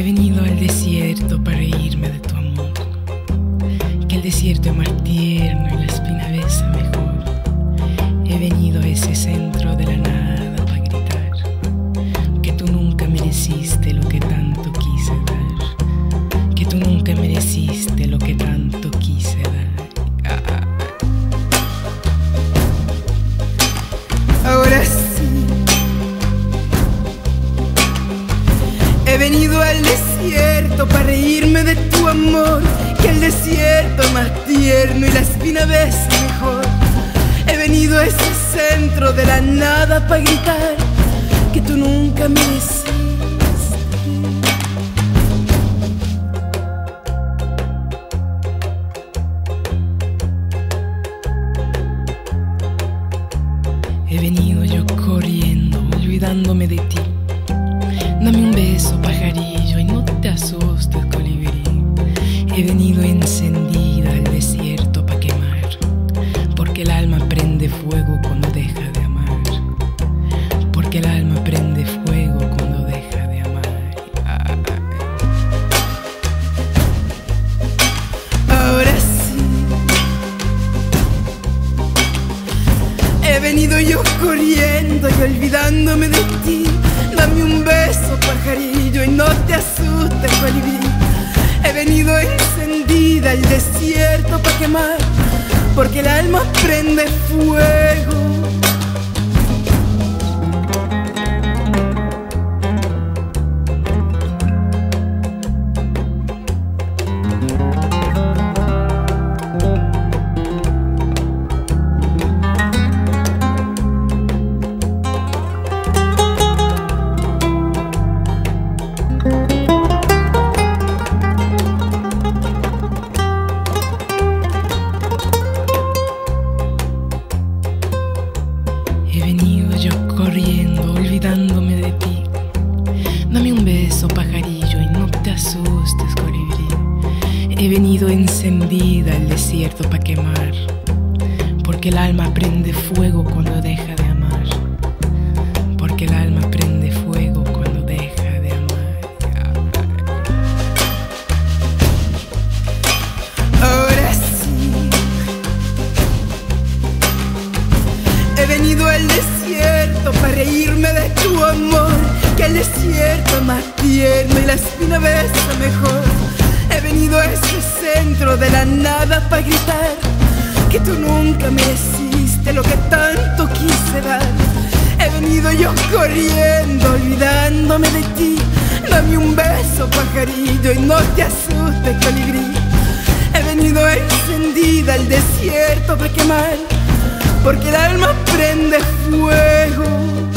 He venido al desierto para reírme de tu amor, que el desierto es más tierno y la espina besa mejor. He venido a ese centro de la nada para gritar que tú nunca mereciste lo que tanto quise dar, que tú nunca mereciste lo que tanto quise dar. Ahora sí, he venido al desierto para reírme de tu amor, que el desierto es más tierno y la espina besa mejor. He venido a ese centro de la nada para gritar que tú nunca mereciste. He venido yo corriendo, olvidándome de ti. Dame un beso, pajarillo, y no te asustes, colibrí. He venido encendida al desierto pa' quemar, porque el alma prende fuego cuando deja de amar, porque el alma prende fuego cuando deja de amar. Ahora sí, he venido yo corriendo y olvidándome de ti. Dame un beso, pajarillo, y no te asustes, colibrí. He venido encendida al desierto pa' quemar, porque el alma prende fuego. He venido yo corriendo, olvidándome de ti. Dame un beso, pajarillo, y no te asustes, colibrí. He venido encendida al desierto pa' quemar, porque el alma prende fuego cuando deja de amar, porque el alma prende fuego cuando deja de amar. Ahora sí, he venido al desierto para reírme de tu amor, que el desierto es más tierno y la espina besa mejor. He venido a ese centro de la nada para gritar que tú nunca mereciste lo que tanto quise dar. He venido yo corriendo, olvidándome de ti. Dame un beso, pajarillo, y no te asustes, colibrí. He venido encendida al desierto para quemar, porque el alma prende fuego.